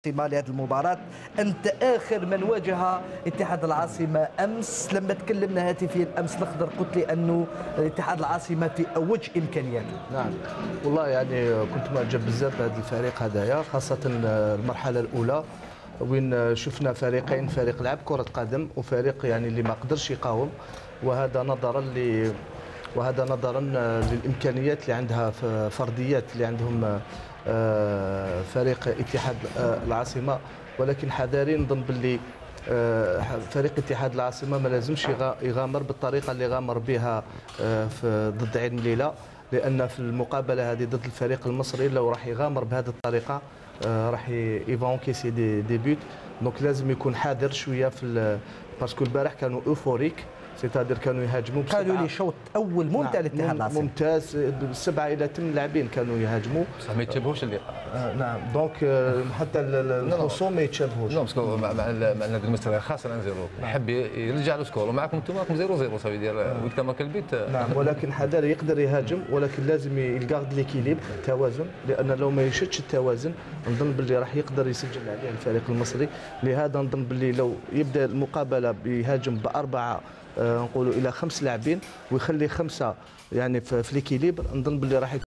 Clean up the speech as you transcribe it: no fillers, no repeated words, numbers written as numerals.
لهذه المباراة. أنت آخر من واجه اتحاد العاصمة أمس. لما تكلمنا هاتفيا أمس الأخضر قلت لي أنه اتحاد العاصمة في أوج إمكانياته. نعم والله يعني كنت معجب بزاف بهذا الفريق هذايا، خاصة المرحلة الأولى وين شفنا فريقين، فريق لعب كرة قدم وفريق يعني اللي ما قدرش يقاوم، وهذا نظرا للإمكانيات اللي عندها فرديات اللي عندهم فريق اتحاد العاصمة. ولكن حذاري نظن باللي فريق اتحاد العاصمة ما لازمش يغامر بالطريقة اللي غامر بها ضد عين مليلة، لأن في المقابلة هذه ضد الفريق المصري لو راح يغامر بهذه الطريقة راح يفونكيسي دي بوت. دونك لازم يكون حذر شوية في باسكو البارح كانوا اوفوريك، سيتادير كانوا يهاجموا قالوا لي شوط اول ممتع للاتحاد العاصمي، ممتاز، 7 إلى 8 لاعبين كانوا يهاجموا، بصح ما يتشابهوش اللقاء. نعم دونك حتى الخصوم ما يتشابهوش. نو باسكو مع النادي المصري خاسر 1-0 يحب يرجع له سكور، ومعكم انتم راكم 0-0 صافي يدير وقت ما كان البيت. نعم ولكن حذر يقدر يهاجم، ولكن لازم يلقى ليكيليب التوازن، لان لو ما يشدش التوازن نظن باللي راح يقدر يسجل عليه الفريق المصري. لهذا نظن باللي لو يبدا المقابله بيهاجم باربعه نقولوا الى 5 لاعبين ويخلي 5 يعني في ليكيليبر، نظن باللي راح